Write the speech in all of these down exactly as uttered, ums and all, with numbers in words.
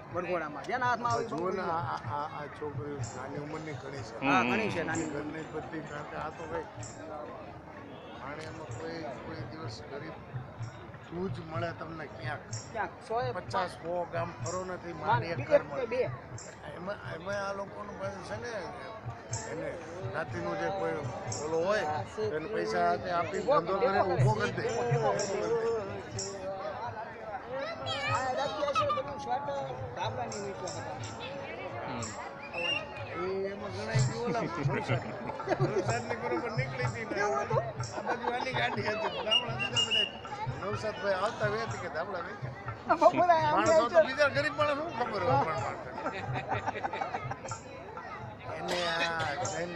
વરઘોડામાં જેના હાથમાં આવી જુઓ ને આ આ આ છોકરી નાની ઉંમરની ઘણી છે. હા ઘણી છે નાની ઘરની બધી કારણ કે આ તો કઈ ભાણિયામાં કોઈ કોઈ દિવસ ગરીબ તું જ મળે તમને ક્યાંક ક્યાંક સો પચાસ સો ગામ ફરો નથી મારી એક ઘર મળે એમાં એમાં આ લોકોનું પાછું છે ને એને નાતીનું જે કોઈ ઓલો હોય એને પૈસા હાથે આપી ધંધો કરીને ઊભો કરી દે. એમાં ઘણા ઓલા વરસાદની બરોબર નીકળી હતી ને આ બાજુ આની ગાડી હતી ગામડા બીજા બધા નવસાદભાઈ આવતા વેત કે ધાબળા વેચ્યા માણસો તો બીજા ગરીબ માણસ શું ખબર હોય એને આ જૈન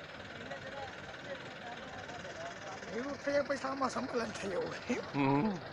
એવું થયા પછી આમાં સંકલન થયું હોય.